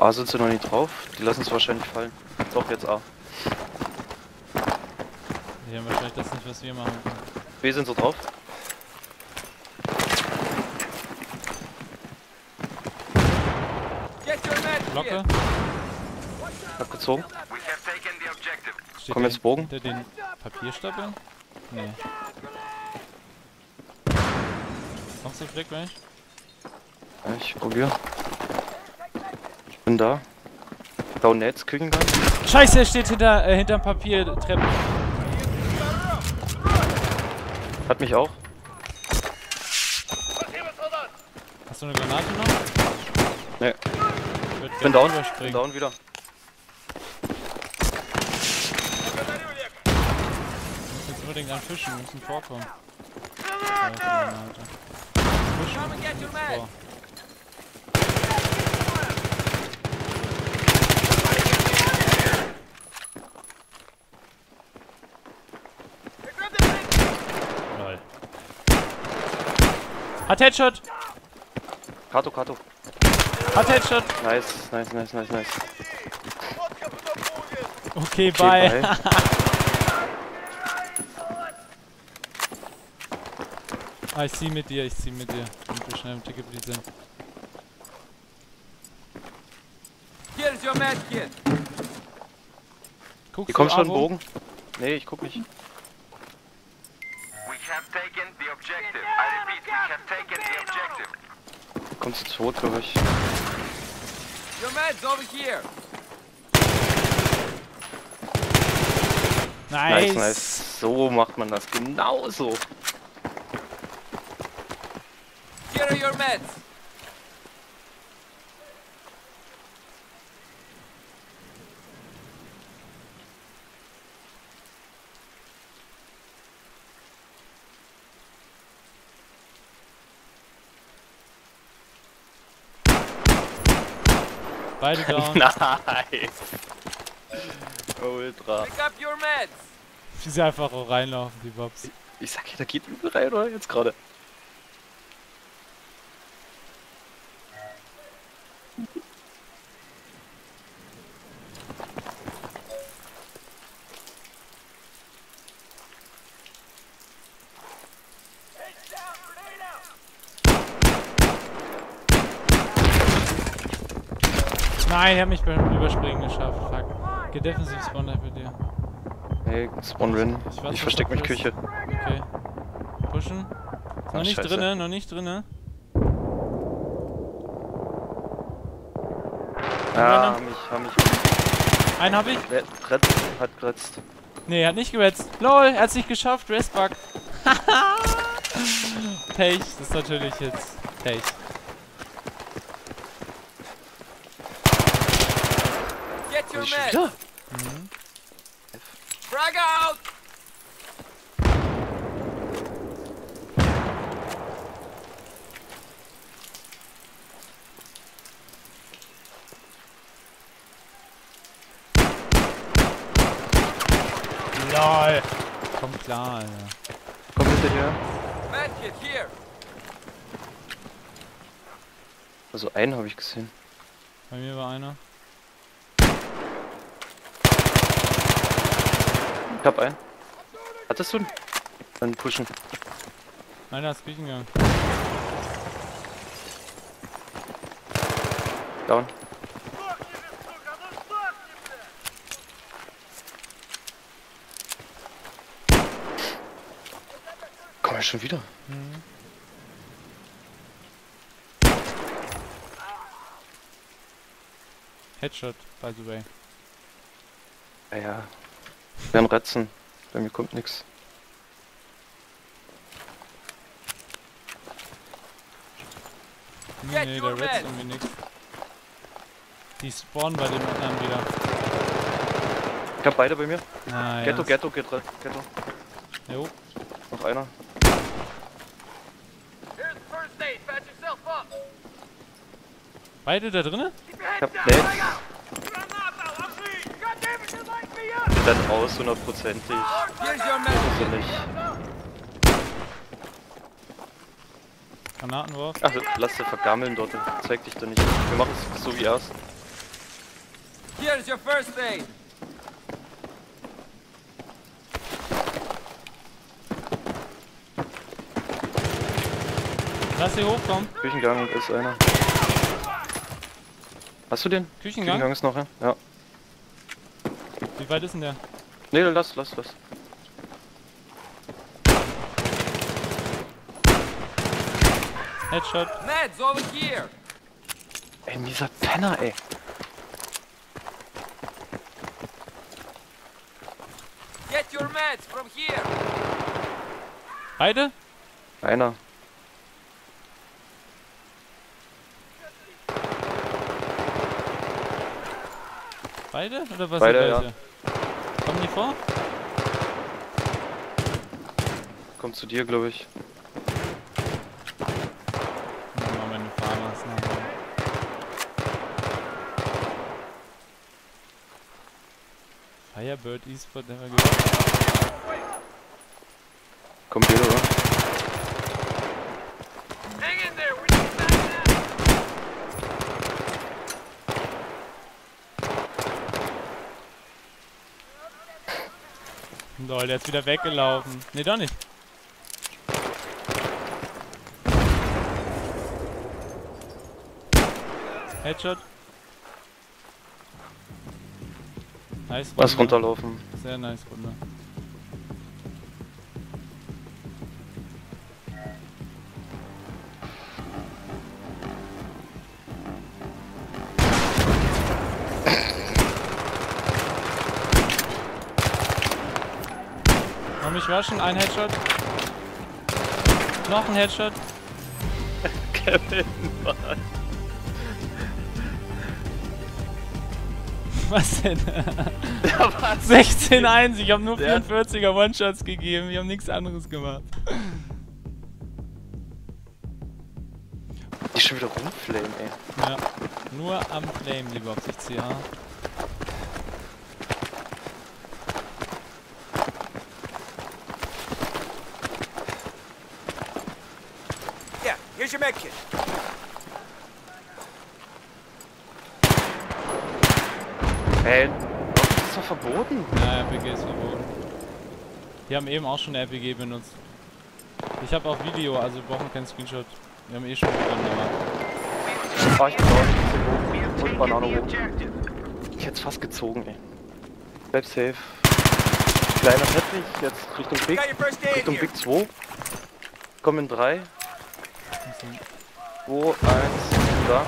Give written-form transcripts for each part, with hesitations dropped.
A sind sie noch nicht drauf. Die lassen es wahrscheinlich fallen. Doch, jetzt A. Die haben wahrscheinlich das nicht, was wir machen können. B sind sie drauf. Glocke. Hab gezogen. Steht Komm jetzt Bogen. hinter den Papierstapeln? Nee. Machst du Fleck gleich? Ja, ich probiere. Ich bin da. Down Nets, Küchengang. Scheiße, er steht hinterm Papiertreppen. Hat mich auch. Hast du eine Granate noch? Ne. Ich Bin down. Bin überspringen. down wieder. Ich muss jetzt unbedingt an Fischen, müssen vorkommen. Fischen, vor. Lol. Hat Headshot! Kato, Kato. Hat Headshot! Nice, nice, nice, nice, nice. Okay, bye. Okay, bye. Ah, ich zieh mit dir, damit wir schnell im Ticket sind. Here's your med kit. Guckst Hier kommt du schon ein Abo? Bogen. Nee, ich guck nicht. We have taken the objective. I repeat, we have taken the objective. Kommt zu zweit, glaube ich. Your med's over here. Nice. Nice, nice. So macht man das. Genauso. Here are your meds. Beide down. Nice. Ultra. Pick up your meds. Wie sie einfach auch reinlaufen, die Bobs. Ich sag ja, da geht übel rein, oder? Jetzt gerade. Nein, er hat mich beim Überspringen geschafft. Fuck. Geh defensiv Spawn bei dir. Hey, Spawn-Win. Ich weiß, Ich was versteck das mich ist. Küche. Okay. Pushen. Ist Ach, noch nicht scheiße. drinne, noch nicht drinne. Ah, haben mich. Einen hab ich. Hat geretzt. Nee, er hat nicht gewetzt. LOL, er hat's nicht geschafft. Restbug. Pech, das ist natürlich jetzt Pech. Get your Ist schon meds. wieder? Frag out. LOL. Komm klar, Alter. Komm bitte her. Med kit here. Also einen habe ich gesehen. Bei mir war einer. Ich hab einen. Hattest du einen? Dann pushen. Einer ist Küchen gegangen. Down. Komm ja schon wieder. Headshot, by the way. Ja, ja. Werden retzen. Bei mir kommt nix. Get Nee, your der Reds meds. irgendwie nix. Die spawnen bei den anderen wieder. Ich hab beide bei mir. Ah, ja. Ghetto, Ghetto, Ghetto. Jo. Noch einer. Here's first aid. Patch yourself up. Beide da drinnen? Keep your head Ich hab down. Nate. Frag out. God damn it, you light me up. Dann raus, 100%ig. Here's your med. Also nicht. Granatenwurf. Ach, lass dir vergammeln dort. Zeig dich da nicht. Wir machen es so wie erst. Here's your first aid. Lass sie hochkommen. Küchengang ist einer. Hast du den? Küchengang? Küchengang ist noch, ja? Ja. Wie weit ist denn der? Nee, lass. Headshot. Meds over here. Ey, dieser Penner, ey. Get your meds from here. Beide? Einer. Beide? Oder was? Beide, der ja. gleiche? Kommen die vor? Kommt zu dir, glaube ich. Mal meine Fahrmaßnahmen. Firebird E-Sport, der war gehört. Kommt jeder, oder? Hang in there. We need that now. Lol, der ist wieder weggelaufen. Nee, doch nicht. Headshot. Nice Runde. Was runterlaufen. Sehr nice Runde. Komm mich rushen, ein Headshot. Noch ein Headshot. Kevin, Mann. Was denn? Ja, was? 16-1, ich habe nur Der- 44er One-Shots gegeben, ich habe nichts anderes gemacht. Die schon wieder rumflamen, ey. Ja, nur am Flame, lieber auf sich CH. Yeah, here's your med kit. Ey, das ist doch verboten. Ja, RPG ist verboten. Die haben eben auch schon eine RPG benutzt. Ich habe auch Video, also wir brauchen keinen Screenshot. Wir haben eh schon begonnen, aber... Fahr ich drauf, und Banane hoch. Ich hätt's fast gezogen, ey. Bleib safe. Kleiner Teppich, jetzt Richtung Big. Got your first aid Richtung here. Big 2. Komm in 3, 2, 1, da.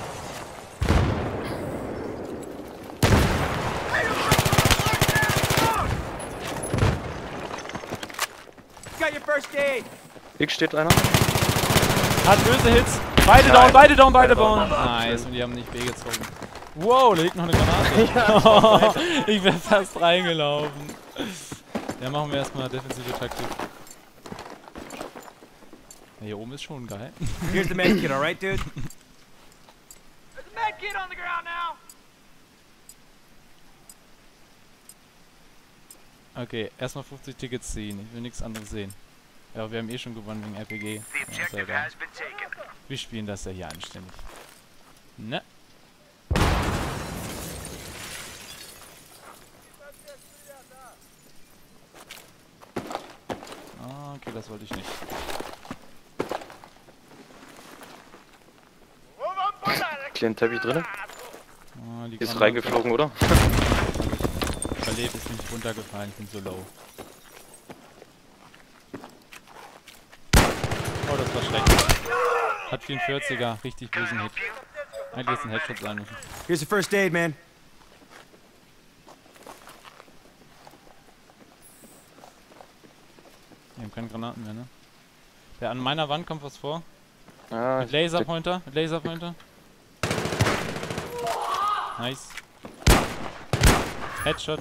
Got your first aid. Big steht einer. Hat böse Hits! Beide Nein. down, beide down, beide Beide down! down. Nice, und die haben nicht B gezogen. Wow, da liegt noch eine Granate. Ich wäre fast reingelaufen. Ja, machen wir erstmal defensive Taktik. Ja, hier oben ist schon geil. Here's the med kit, all right, dude? There's a med kit on the ground now. Okay, erstmal 50 Tickets ziehen. Ich will nichts anderes sehen. Ja, wir haben eh schon gewonnen wegen RPG. The Ja, ist ja objective egal. has been taken. Wir spielen das ja hier anständig. Ne? Ah, okay, das wollte ich nicht. Kleinen Teppich drin. Ah, die Ist Granate- reingeflogen, oder? Überlebt, ist nicht runtergefallen, ich bin so low. Oh, das war schlecht. Hat 44er, richtig bösen Hit. Eigentlich ist ein Headshot sein müssen. Here's your first aid, man. Wir haben keine Granaten mehr, ne? Der an meiner Wand kommt was vor. Ah, Mit Laserpointer, mit Laserpointer. Nice. Headshot.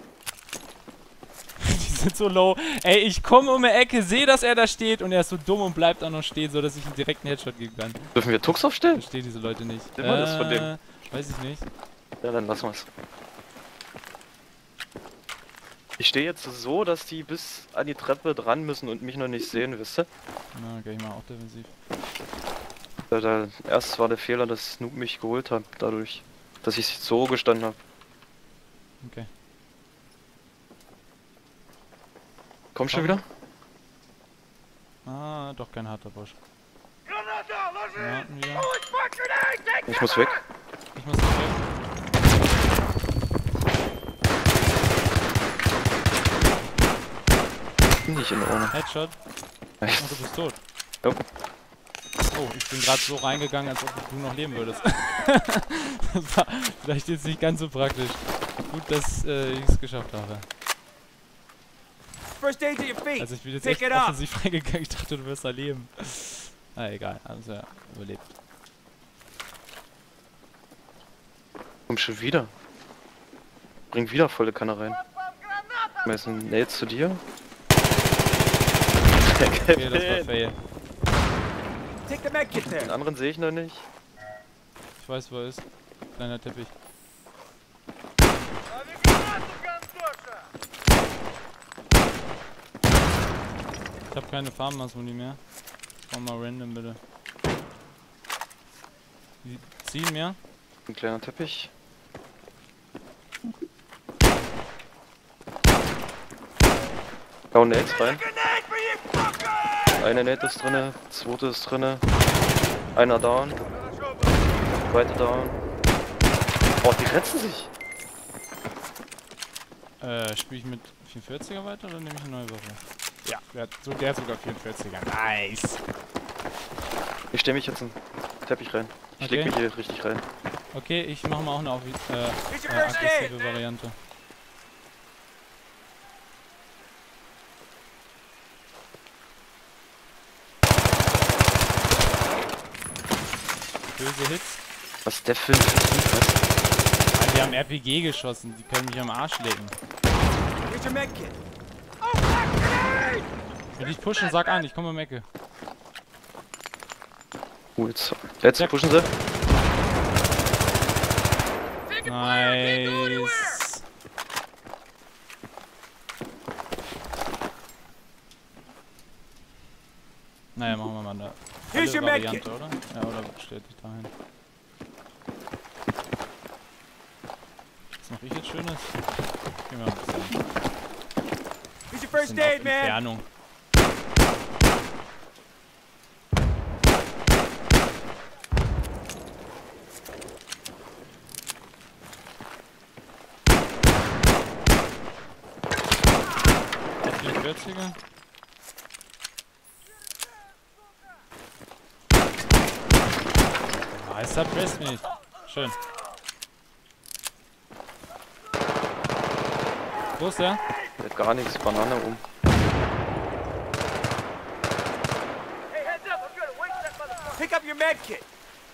Die sind so low. Ey, ich komme um die Ecke, sehe, dass er da steht und er ist so dumm und bleibt auch noch stehen, so dass ich ihm direkt einen Headshot geben kann. Dürfen wir Tux Ich aufstellen? verstehe diese Leute nicht. Immer das von dem. Weiß ich nicht. Ja, dann lassen wir's. Ich stehe jetzt so, dass die bis an die Treppe dran müssen und mich noch nicht sehen, wisst ihr? Na, okay, ich mach auch defensiv. Erst war der Fehler, dass Snoop mich geholt hat, dadurch, dass ich so gestanden habe. Okay. Komm schon wieder? Ah, doch kein harter Busch. Warten wir. Ich muss weg. Ich muss nicht weg. Bin nicht in der Urne. Headshot. Oh, du bist tot. Nope. Oh, ich bin gerade so reingegangen, als ob du noch leben würdest. Das war vielleicht jetzt nicht ganz so praktisch. Gut, dass ich es geschafft habe. First aid to your feet. Also ich bin jetzt Pick echt it up. offensiv reingegangen, ich dachte, du wirst da leben. Na egal, also ja, überlebt. Komm schon wieder. Bring wieder volle Kanne rein. Messen Nades zu dir. Okay, das war fail. Take the med kit Den there. anderen sehe ich noch nicht. Ich weiß, wo er ist. Kleiner Teppich. Ich hab keine Farmmaßmuni mehr. Komm mal random bitte. Die ziehen mehr. Ein kleiner Teppich. Hau Nades rein. Eine Nate ist drinne, zweite ist drinne. Einer down. Zweite down. Oh, die retzen sich. Spiele ich mit 44er weiter oder nehme ich eine neue Waffe? Ja, der hat sogar 44er. Nice! Ich stelle mich jetzt in den Teppich rein. Ich leg mich hier richtig rein. Okay, ich mache mal auch eine aggressive Variante. Böse Hits. Was ist der für ein Vertrieb, was? Ah, die haben RPG geschossen, die können mich am Arsch legen. Here's your med kit. Wenn ich pushen, sag an, ich komme um Ecke. Jetzt pushen sie. Nice. Naja, machen wir mal eine Here's your med kit. Variante, oder? Ja, oder stellt dich dahin. Was mache ich jetzt Schönes? Gehen wir mal ein bisschen. Here's your Bisschen first auf aid, man. Entfernung. Der 44er. Ah, es verpresst mich. Schön. Wo ist der? Der hat gar nichts, Banane um. Pick up your med kit.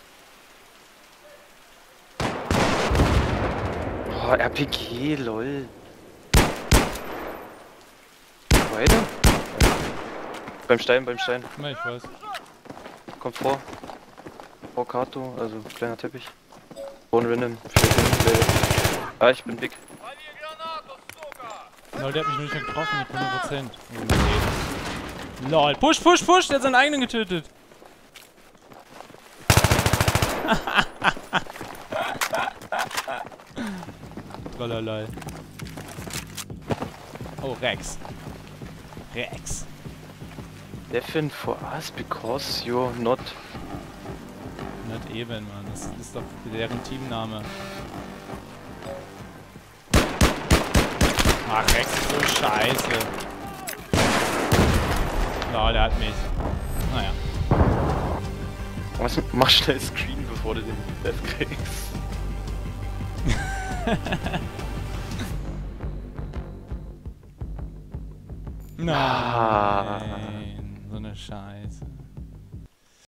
Oh, RPG, lol. Weiter? Beim Stein. Na, ich weiß. Kommt vor. Vor Kato, also kleiner Teppich. One random. Ah, ich bin big. Lol, der hat mich nur nicht getroffen, ich bin 100%. Lol, push, der hat seinen eigenen getötet. Tralala. Oh, Rex. Defend for us because you're not. Nicht eben, Mann. Das ist doch deren Teamname. Ach, Rex ist so scheiße. Lol, der hat mich. Naja. Was? Mach schnell Screen, bevor du den Death kriegst. Nein, so eine Scheiße.